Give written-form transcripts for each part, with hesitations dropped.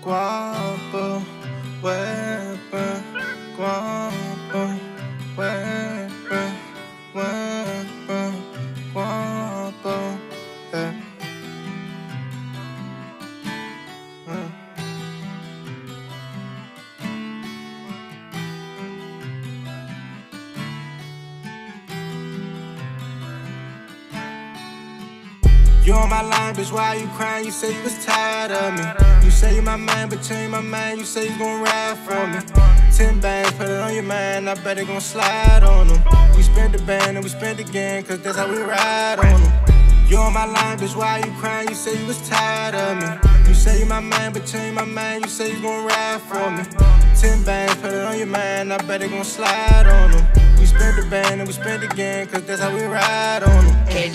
Moogwoppo, Westbrook, Moogwoppo, Westbrook, Moogwoppo, yeah. You on my line, bitch, why you crying? You say you was tired of me. You say you my man, but you ain't my man. You say you gon' ride for me. 10 bands, put it on your man, I bet it gon' slide on them. We spent the band and we spent again, cause that's how we ride on them. You on my line, bitch, why you crying? You say you was tired of me. You say you my man, but you ain't my man. You say you gon' ride for me. 10 bands, put it on your man, I bet it gon' slide on them. We spent the band and we spent again, cause that's how we ride on them. We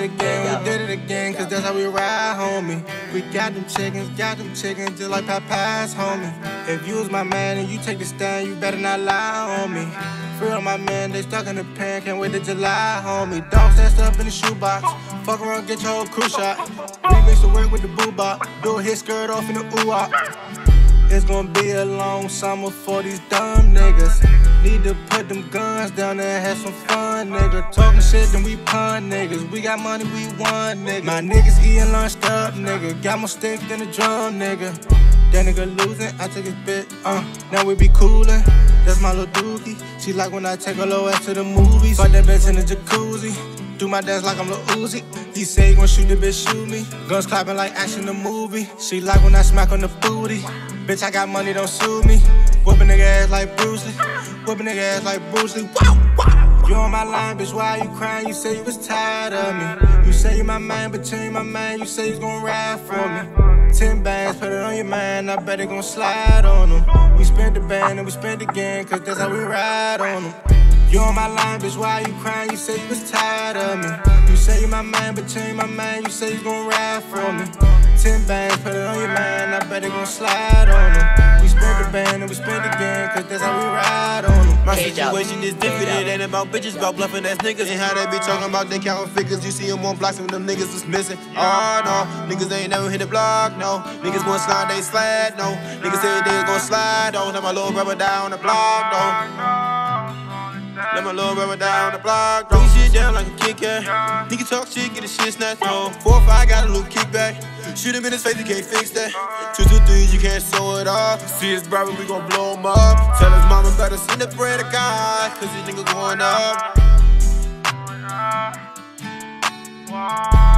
did it again, cause that's how we ride, homie. We got them chickens, just like Popeyes, homie. If you was my man and you take the stand, you better not lie on me. Free on my man, they stuck in the pen, can't wait till July, homie. Dog stashed up in the shoebox, fuck around, get your whole crew shot. Remix to work with the boo-bop, do a hit skirt off in the ooh-wop. It's gonna be a long summer for these dumb niggas. Need to put them guns down there and have some fun, nigga. Talking shit, then we pun, niggas. We got money, we won, nigga. My niggas eating lunched up, nigga. Got more stick than a drum, nigga. That nigga losing, I took his bit, now we be coolin'. That's my little dookie. She like when I take her low ass to the movies. Fuck that bitch in the jacuzzi. Do my dance like I'm Lil Uzi. He say he gon' shoot the bitch, shoot me. Guns clapping like action in the movie. She like when I smack on the booty. Bitch, I got money, don't sue me. Whoopin' nigga ass like Bruce Lee. Whoopin' nigga ass like Bruce Lee. Wow, wow. You on my line, bitch, why you crying? You say you was tired of me. You say you my man, but you ain't my man. You say you gon' ride for me. 10 bands, put it on your man, I bet it gon' slide on them. We spent the band and we spent again, cause that's how we ride on them. You on my line, bitch, why you crying? You say you was tired of me. You say you my man, but you ain't my man. You say you gon' ride for me. 10 bands, put it on your man, I bet it gon' slide on them. We spent the band and we spent again, cause that's how we ride on them. My situation is different, it ain't about bitches, about bluffing ass niggas. And how they be talking about they counting figures. You see them on blocks when them niggas is missing. Oh no, niggas ain't never hit the block, no. Niggas gon' slide, they slide, no. Niggas say they gon' slide, don't. Let my little brother down the block, though. Let my little brother down the block, though. Bring shit down like a Kit Kat. Nigga talk shit, get the shit snatched, though. 4 or 5, got a little kickback. Shoot him in his face, you can't fix that. 2, 2, 3, you can't sew it off. See his brother, we gon' blow him up. Tell his mama better send the bread to God, cause this nigga going up.